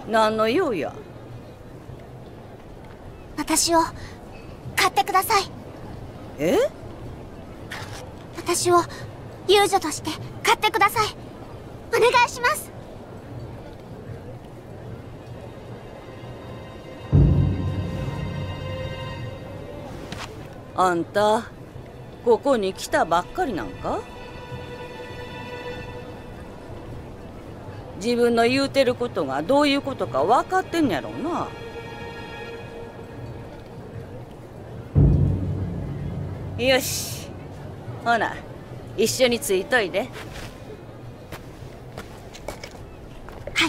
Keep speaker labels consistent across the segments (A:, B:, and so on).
A: 何の用や。
B: 私を買ってください。
A: え？
B: 私を遊女として買ってください。お願いします。
A: あんたここに来たばっかりなんか？自分の言うてることがどういうことか分かってんやろうな。よし、ほな一緒についといで。
B: はい。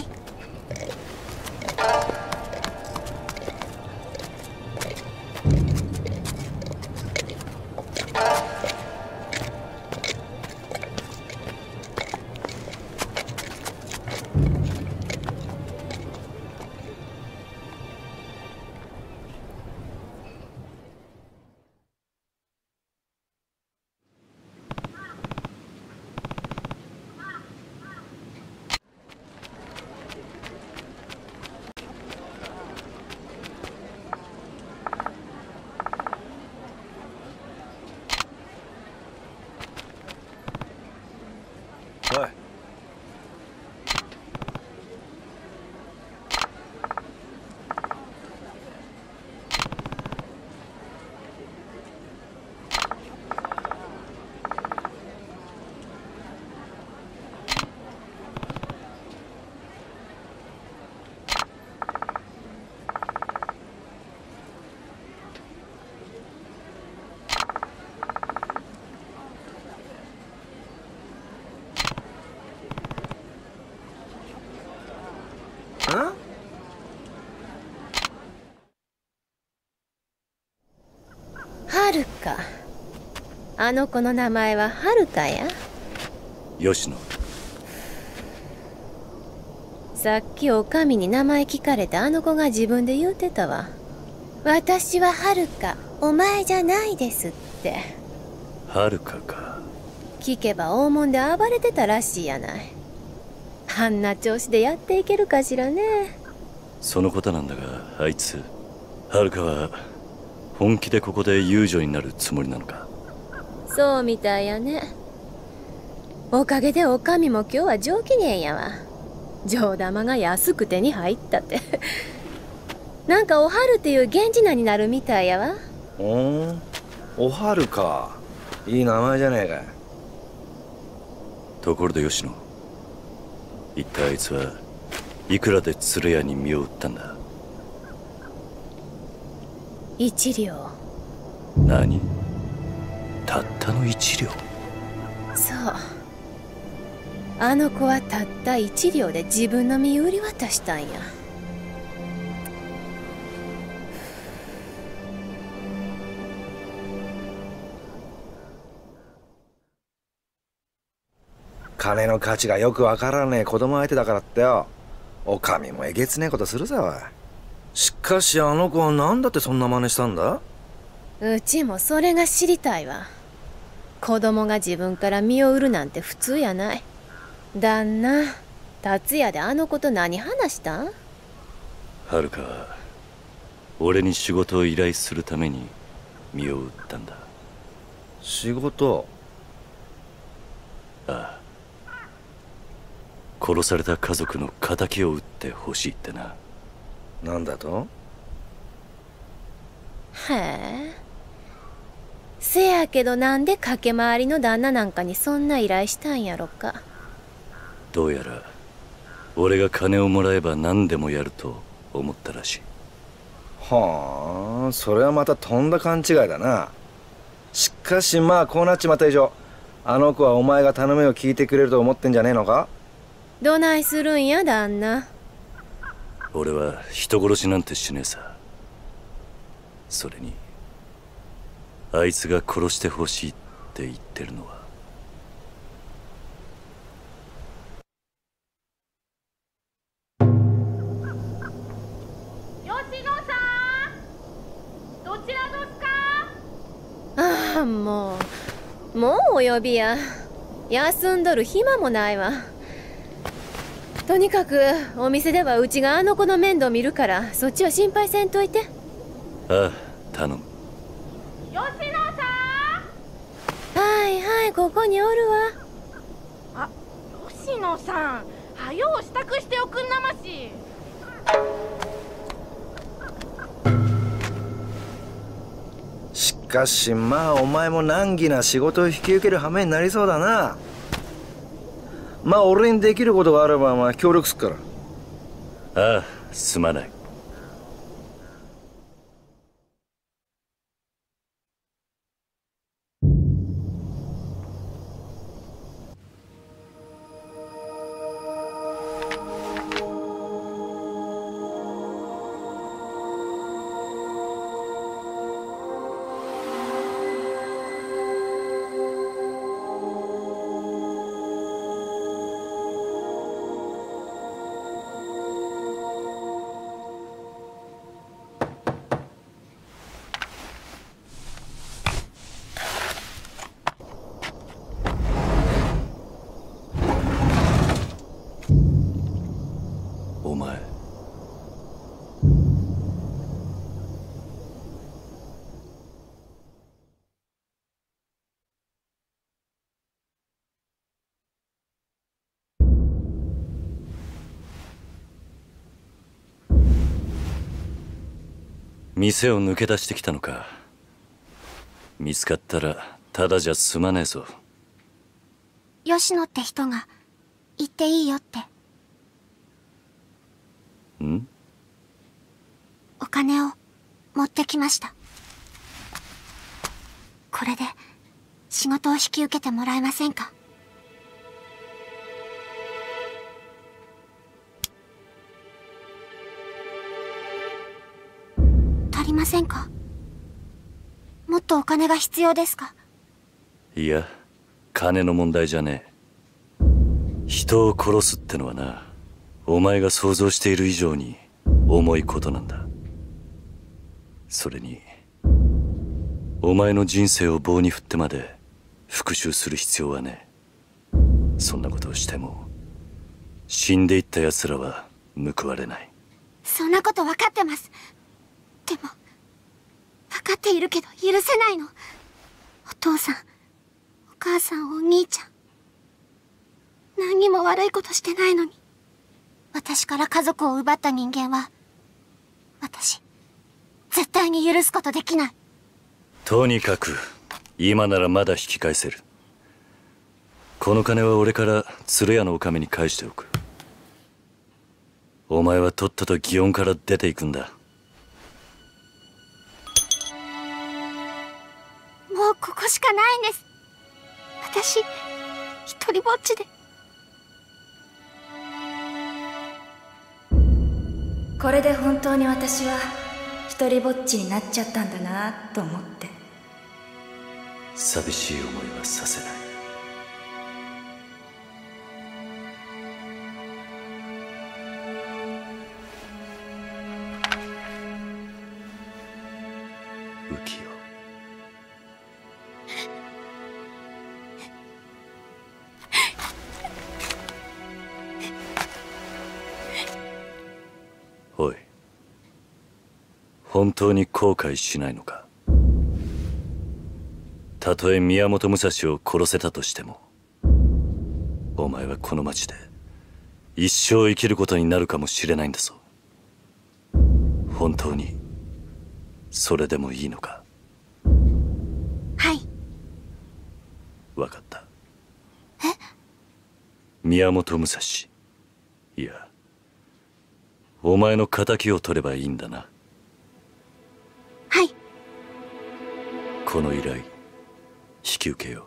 C: おい。
D: はるか。あの子の名前ははるかや。
C: 吉野。
D: さっきおかみに名前聞かれてあの子が自分で言うてたわ。私ははるか、お前じゃないですって。
C: はるかか。
D: 聞けば大門で暴れてたらしいやない。あんな調子でやっていけるかしらね。
C: そのことなんだが、あいつはるかは本気でここで遊女になるつもりなのか？
D: そうみたいやね。おかげでおかみも今日は上機嫌やわ。上玉が安く手に入ったってなんかおはるっていう源氏名になるみたいやわ。
E: おはるか。いい名前じゃねえか。
C: ところで吉野、一体あいつはいくらで鶴屋に身を売ったんだ
D: 1両。
C: 何？たったの1両？
D: そう。あの子はたった1両で自分の身売り渡したんや。
E: 金の価値がよくわからねえ子供相手だからってよ。お上もえげつねえことするさおい。しかしあの子は何だってそんな真似したんだ？
D: うちもそれが知りたいわ。子供が自分から身を売るなんて普通やない。旦那、達也であの子と何話したん？
C: はるかは俺に仕事を依頼するために身を売ったんだ。
E: 仕事？
C: ああ。殺された家族の仇を討ってほしいってな。
E: なんだと？
D: へえ。せやけどなんで駆け回りの旦那なんかにそんな依頼したんやろか。
C: どうやら俺が金をもらえば何でもやると思ったらしい。
E: はあ、それはまたとんだ勘違いだな。しかしまあこうなっちまった以上、あの子はお前が頼みを聞いてくれると思ってんじゃねえのか？
D: どないするんや旦那。
C: 俺は人殺しなんてしねえさ。それにあいつが殺してほしいって言ってるのは。
F: 吉野さん、どちらですか？
D: ああ、もうお呼びや。休んどる暇もないわ。 とにかくお店ではうちがあの子の面倒見るから、そっちは心配せんといて。
C: ああ、頼む。
F: 吉野さ
D: はいはい、ここにおるわ。
F: ん。あ、吉野さん、はよう支度しておくんなまし。
E: しかしまあお前も難儀な仕事を引き受ける羽目になりそうだな。まあ俺にできることがあればまあ協力すっから。
C: ああ、すまない。お前、店を抜け出してきたのか。見つかったらただじゃ済まねえぞ。
B: 吉野って人が行っていいよって。
C: ん？
B: お金を持ってきました。これで仕事を引き受けてもらえませんか？足りませんか？もっとお金が必要ですか？
C: いや、金の問題じゃねえ。人を殺すってのはな、お前が想像している以上に重いことなんだ。それにお前の人生を棒に振ってまで復讐する必要はねえ。そんなことをしても死んでいった奴らは報われない。
B: そんなこと分かってます。でも分かっているけど許せないの。お父さん、お母さん、お兄ちゃん、何にも悪いことしてないのに。私から家族を奪った人間は私絶対に許すことできない。
C: とにかく今ならまだ引き返せる。この金は俺から鶴屋のおかみに返しておく。お前はとっとと祇園から出ていくんだ。
B: もうここしかないんです。私一人ぼっちで。
G: これで本当に私は一人ぼっちになっちゃったんだなと思って。
C: 寂しい思いはさせない。浮世、おい、本当に後悔しないのか？たとえ宮本武蔵を殺せたとしても、お前はこの町で一生生きることになるかもしれないんだぞ。本当にそれでもいいのか？
B: はい。
C: 分かった。
B: え？
C: 宮本武蔵、いやお前の敵を取ればいいんだな。
B: はい。
C: この依頼引き受けよう。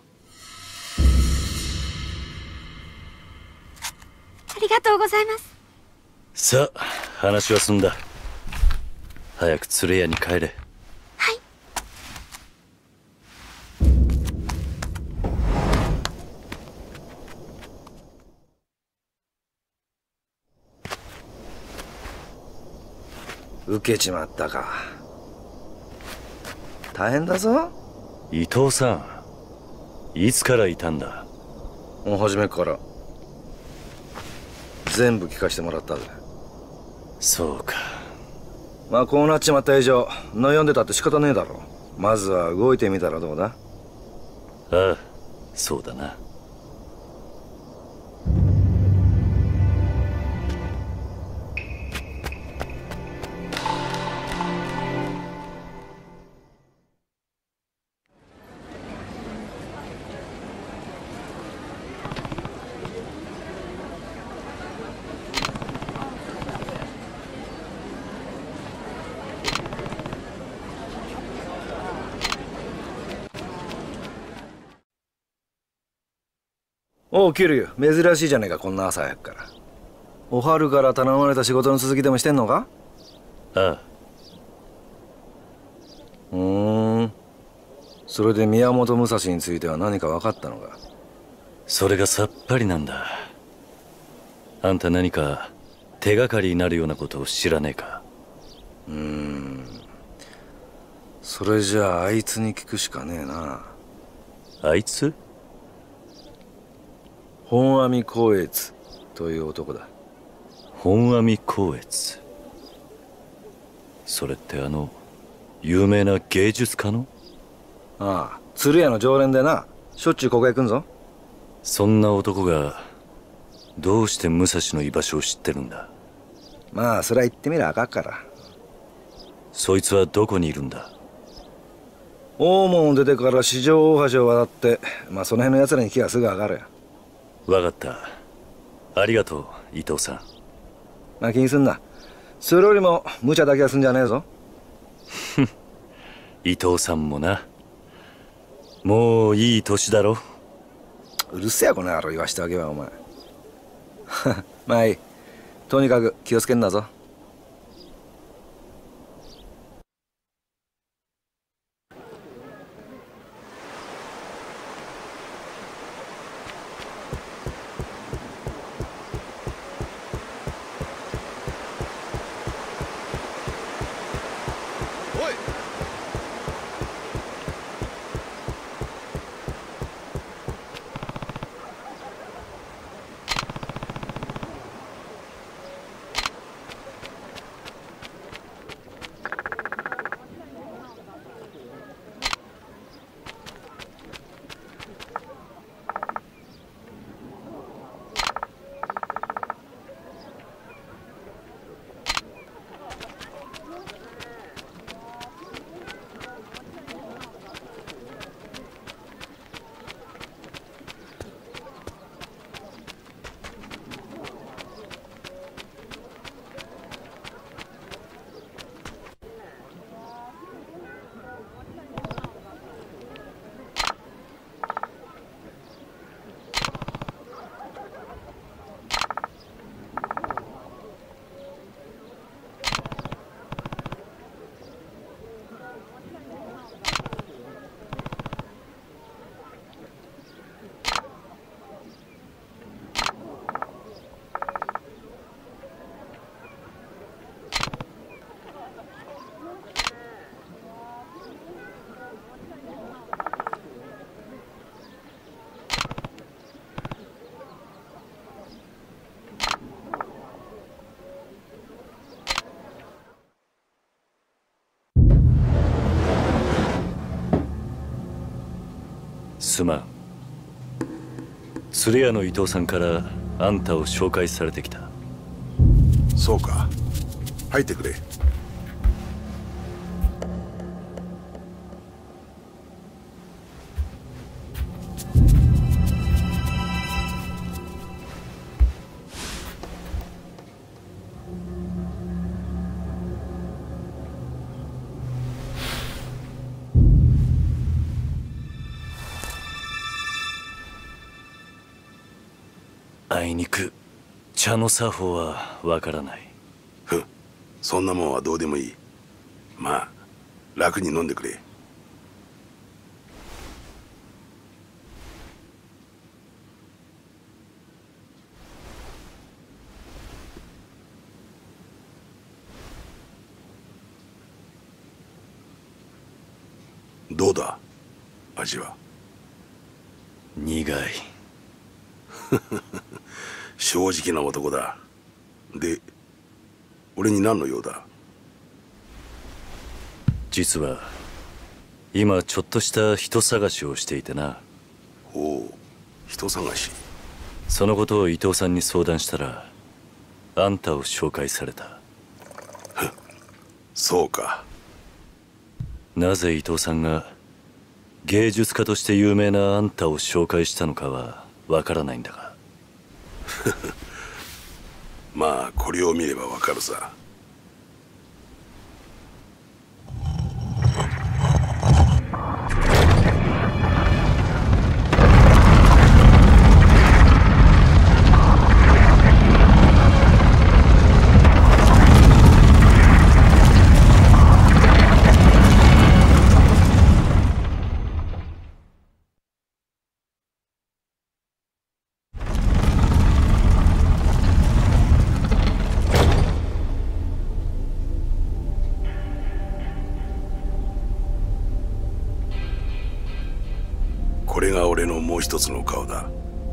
B: ありがとうございます。
C: さあ、話は済んだ。早く鶴屋に帰れ。
B: はい。
E: 受けちまったか。大変だぞ。
C: 伊藤さん、いつからいたんだ？
E: もう初めから。 全部聞かせてもらったぜ。
C: そうか。
E: まあこうなっちまった以上悩んでたって仕方ねえだろ。まずは動いてみたらどうだ。
C: ああ、そうだな。
E: おうキリュウ、珍しいじゃねえかこんな朝早くから。お春から頼まれた仕事の続きでもしてんのか。
C: ああ。
E: それで宮本武蔵については何か分かったのか。
C: それがさっぱりなんだ。あんた何か手がかりになるようなことを知らねえか。
E: それじゃああいつに聞くしかねえな。
C: あいつ？
E: 本阿弥光悦という男だ。
C: 本阿弥光悦。それって有名な芸術家の？
E: ああ、鶴屋の常連でな、しょっちゅうここへ来んぞ。
C: そんな男がどうして武蔵の居場所を知ってるんだ。
E: まあそれは言ってみりゃあかっから。
C: そいつはどこにいるんだ。
E: 大門を出てから四条大橋を渡って、まあその辺の奴らに聞きゃすぐ上がるよ。
C: 分かった。ありがとう伊藤さん。
E: まあ気にすんな。それよりも無茶だけはすんじゃねえぞ。
C: 伊藤さんもな。もういい年だろ。
E: うるせえこの野郎言わしてあげはお前。まあいい。とにかく気をつけんなぞ。
C: すまん。鶴屋の伊藤さんからあんたを紹介されてきた。
H: そうか、入ってくれ。
C: あいにく茶の作法はわからない。
H: ふん、そんなもんはどうでもいい。まあ楽に飲んでくれ。どうだ味は。
C: 苦い。
H: 正直な男だ。 で俺に何の用だ？
C: 実は今ちょっとした人探しをしていてな。
H: おお、人探し。
C: そのことを伊藤さんに相談したらあんたを紹介された。
H: そうか。
C: なぜ伊藤さんが芸術家として有名なあんたを紹介したのかはわからないんだが。
H: まあこれを見ればわかるさ。これが俺のもう一つの顔だ。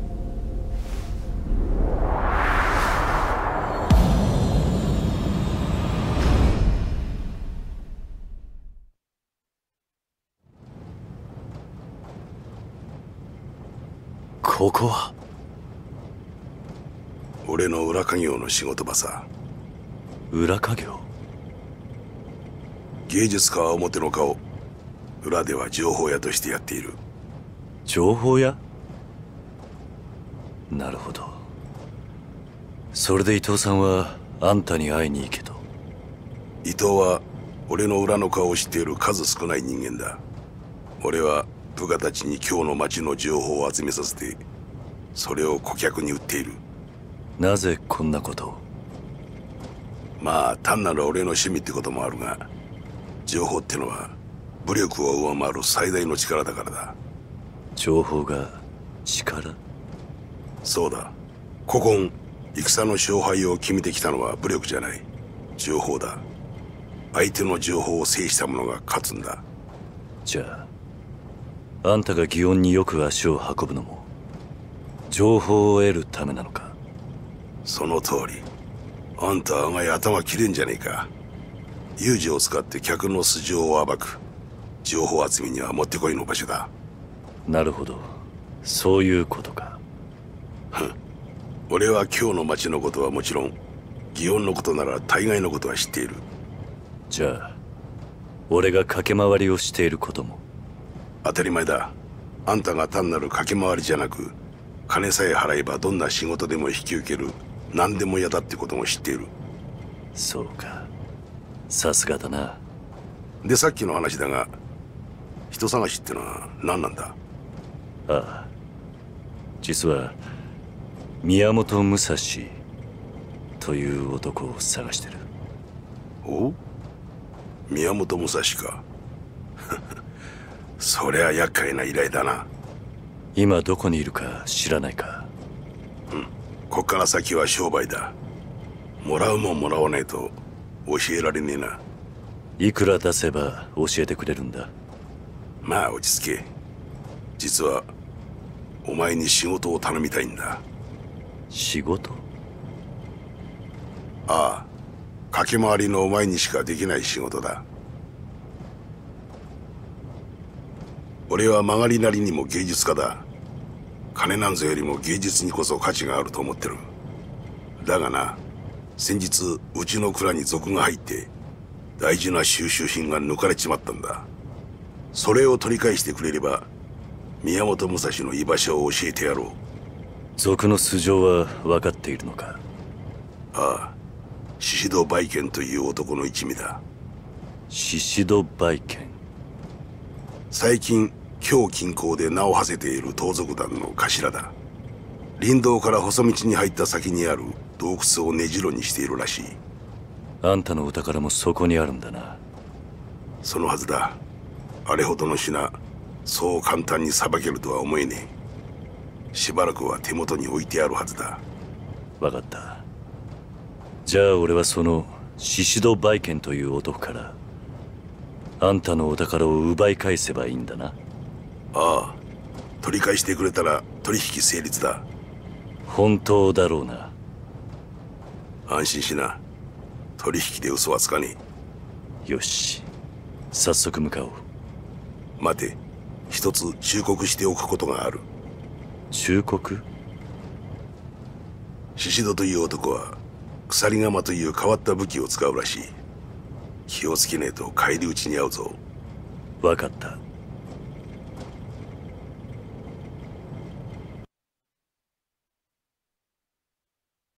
C: ここは
H: 俺の裏稼業の仕事場さ。
C: 裏稼業？
H: 芸術家は表の顔、裏では情報屋としてやっている。
C: 情報屋？なるほど。それで伊藤さんはあんたに会いに行けと。
H: 伊藤は俺の裏の顔を知っている数少ない人間だ。俺は部下たちに今日の街の情報を集めさせて、それを顧客に売っている。
C: なぜこんなことを？
H: まあ単なる俺の趣味ってこともあるが、情報ってのは武力を上回る最大の力だからだ。
C: 情報が力？
H: そうだ。古今戦の勝敗を決めてきたのは武力じゃない、情報だ。相手の情報を制した者が勝つんだ。
C: じゃああんたが祇園によく足を運ぶのも情報を得るためなのか？
H: その通り。あんた案外頭切れんじゃねえか。有事を使って客の素性を暴く情報集めにはもってこいの場所だ。
C: なるほど、そういうことか。
H: 俺は今日の街のことはもちろん、祇園のことなら大概のことは知っている。
C: じゃあ俺が駆け回りをしていることも？
H: 当たり前だ。あんたが単なる駆け回りじゃなく、金さえ払えばどんな仕事でも引き受ける何でも嫌だってことも知っている。
C: そうか、さすがだな。
H: でさっきの話だが、人探しってのは何なんだ？
C: ああ、実は宮本武蔵という男を探してる。
H: お？宮本武蔵か。そりゃ厄介な依頼だな。
C: 今どこにいるか知らないか？
H: こっから先は商売だ。もらうもんもらわないと教えられねえな。
C: いくら出せば教えてくれるんだ？
H: まあ落ち着け。実はお前に仕事を頼みたいんだ。
C: 仕事？
H: ああ、駆け回りのお前にしかできない仕事だ。俺は曲がりなりにも芸術家だ。金なんぞよりも芸術にこそ価値があると思ってる。だがな、先日うちの蔵に賊が入って大事な収集品が抜かれちまったんだ。それを取り返してくれれば宮本武蔵の居場所を教えてやろう。
C: 賊の素性は分かっているのか？
H: ああ、宍戸梅賢という男の一味だ。
C: 宍戸梅賢？
H: 最近京近郊で名を馳せている盗賊団の頭だ。林道から細道に入った先にある洞窟を根城にしているらしい。
C: あんたのお宝もそこにあるんだな。
H: そのはずだ。あれほどの品、そう簡単にさばけるとは思えねえ。しばらくは手元に置いてあるはずだ。
C: 分かった。じゃあ俺はその宍戸梅賢という男からあんたのお宝を奪い返せばいいんだな。
H: ああ、取り返してくれたら取引成立だ。
C: 本当だろうな？
H: あ安心しな。取引で嘘はつかね
C: え。よし、早速向かおう。
H: 待て、一つ忠告しておくことがある。
C: 忠告？
H: シシドという男は鎖鎌という変わった武器を使うらしい。気をつけねえと返り討ちに遭うぞ。
C: 分かった。